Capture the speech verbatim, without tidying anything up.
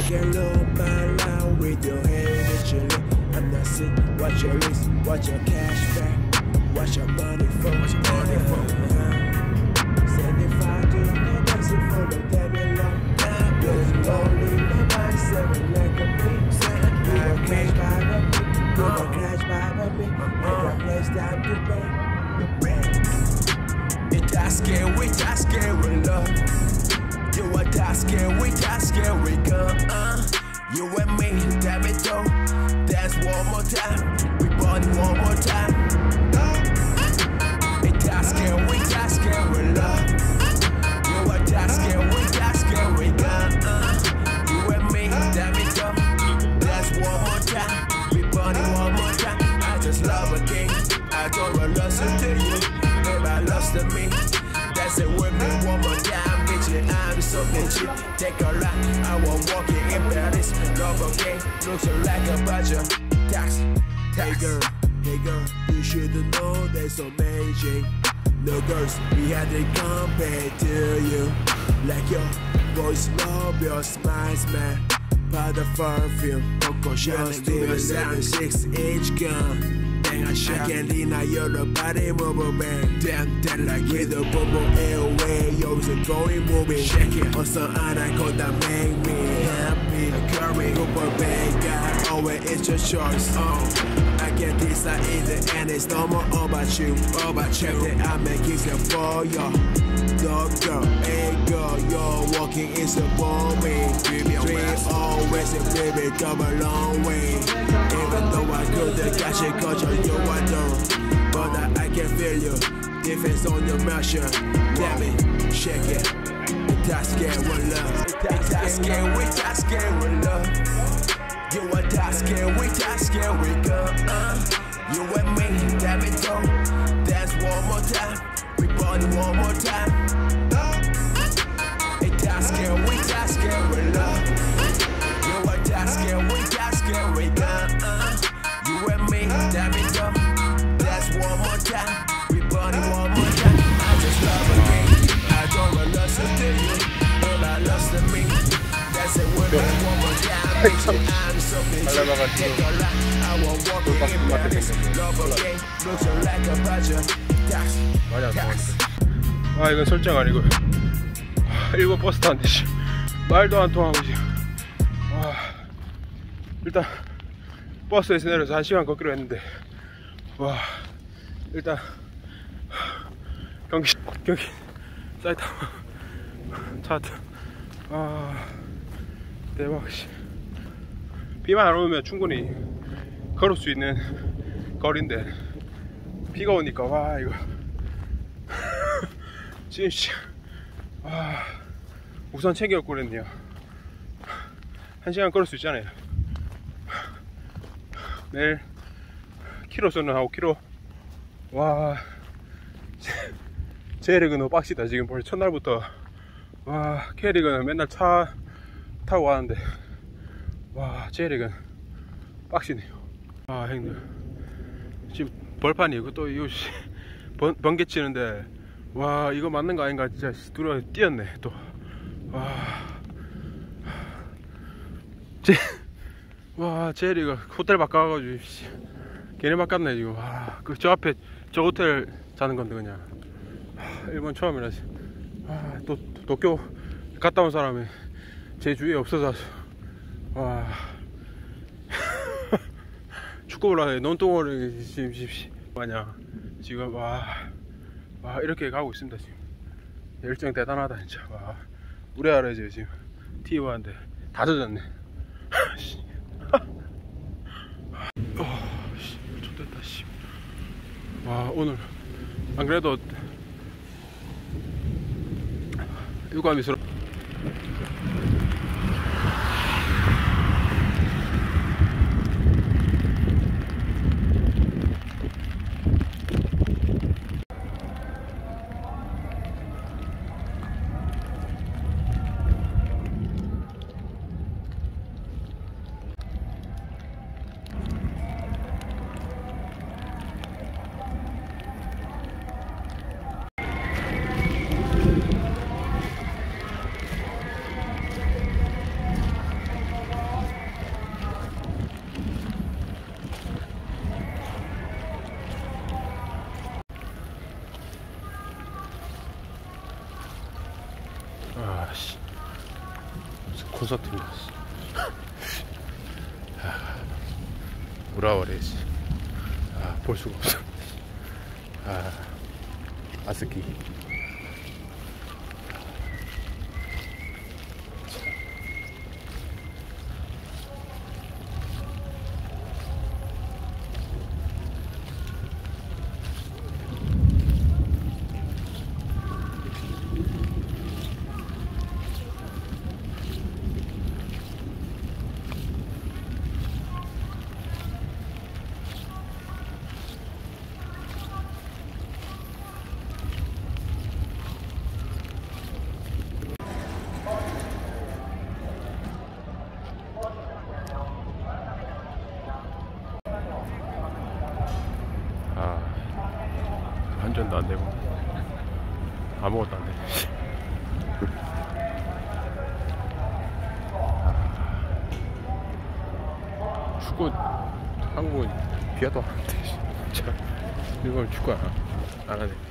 can look around with your head at your lip. I'm not sick, watch your list, watch your cash back, watch your money for, watch your money for. seventy-five to the dancing for the devil long. There's lonely, nobody seven like a me. You gon' catch by the me, you gon' catch by the me. Make a place time to pay. It's asking, we asking, we love. You are tasking, we tasking, we gun. Uh, you and me, damn it though. Dance one more time, we party one more time. It's asking, we tasking, we love. You are tasking, we tasking, we gun. Uh, you and me, damn it though. Dance one more time, we party one more time. I just love a king, I don't want listen to you. Never lost to me. That's it with me one more time, bitch. I'm so bitchy. Take a ride, I will walk you in Paris. Love again, looks like a budget. Tax, tax. Hey girl, hey girl, you should've known they're so amazing. No girls, we had to compare to you. Like your voice, love your smiles, man. By the perfume, Coco Chanel, do a seventy-six inch gun. I can't deny you're the body mover, man. Damn, that like hit the bubble airway. Yo, it's a going movie. Check it. On some other code that make me happy. The curry, Cooper Bang, God, always it's your choice. Oh, I get this, I eat it, and it's no more about you. All about you. That I make it for y'all. Dog girl, hey girl, you're walking is a bombing. Dream always, and baby, come a long way. Even though I could have got you, cause you I don't, but I, I can feel you. Difference on your measure. Damn it, shake it. Tasking with love. Tasking, we tasking with love. You are tasking, we tasking with love. Uh, you and me, damn it, though. Dance one more time. We party one more time. Hey, tasking, we tasking with love. You are tasking, we tasking with love. Uh, you and me, damn it, though. That's one more time. We party one more time. I just love again. I don't want lust to you, but I lust to me. That's it, we're one more time. I'm so busy. Take a lot. I won't walk in Paris. Love again. Looks like a budget. Tax. Tax. 아, 이건 설정 아니고. 일본 버스 타는데 말도 안 통하고 지금. 와, 일단 버스에서 내려서 한 시간 걷기로 했는데, 와, 일단 경기 경기 사이타마 차트. 아, 대박. 비만 안 오면 충분히 걸을 수 있는 거리인데 비가 오니까 와 이거 진짜 아, 우선 챙겨 갖고 그랬네요. 한 시간 걸을 수 있잖아요. 매일 키로수는 한 오 킬로미터. 와, 제리그는 너무 빡시다. 지금 벌써 첫날부터. 와, 캐리그는 맨날 차 타고 가는데, 와, 제리그는 빡시네요. 아, 형들 지금 벌판이 이거 또 이거 번, 번개 치는데, 와, 이거 맞는 거 아닌가 진짜 둘이 뛰었네 또. 와, 제, 와, 제리가 호텔 바꿔가지고 걔네 바꿨네 지금. 와, 그 저 앞에 저 호텔 자는 건데 그냥. 하, 일본 처음이라서. 아, 또 도쿄 갔다 온 사람이 제 주위에 없어서. 와, 축구 보러 논동호를 지금 마냥 지금. 와, 와, 이렇게 가고 있습니다 지금. 열정 대단하다 진짜. 와, 우리 아래지 지금 티브한데 다 젖었네. 어, 씨, 좋됐다 씨. 와, 오늘 안 그래도 유감이스러. 아씨 무슨 콘서트인가. 우라워레지. 아, 볼 수가 없어. 아, 아스키. 한전도 안 되고 아무것도 안 돼. 축구 한국은 비하도 안 하는데 진짜 이걸 축구 안, 안 하네.